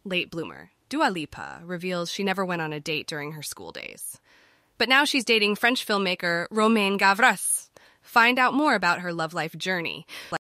late bloomer, Dua Lipa, reveals she never went on a date during her school days. But now she's dating French filmmaker Romain Gavras. Find out more about her love life journey.